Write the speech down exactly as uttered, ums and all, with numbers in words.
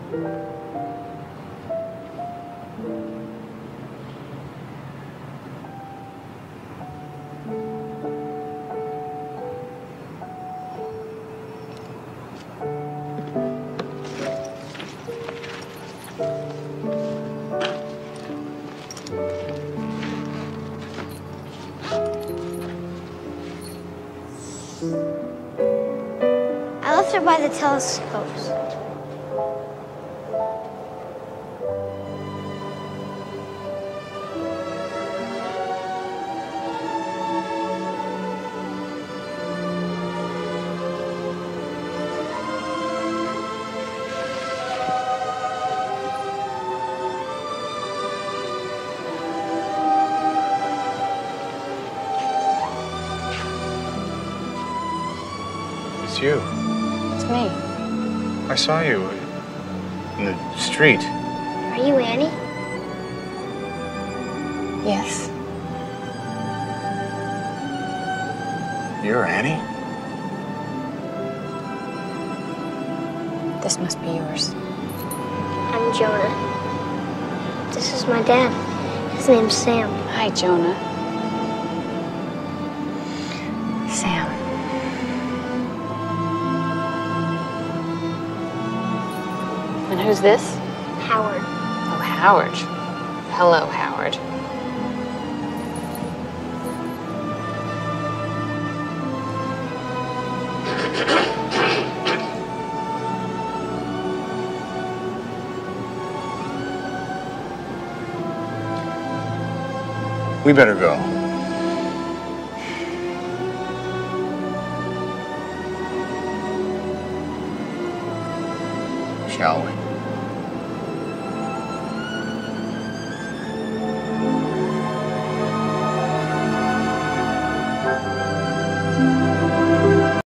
I left her by the telescopes. It's you. It's me. I saw you in the street. Are you Annie? Yes. You're Annie? This must be yours. I'm Jonah. This is my dad. His name's Sam. Hi, Jonah. Sam. And who's this? Howard. Oh, Howard. Hello, Howard. We better go. Shall we?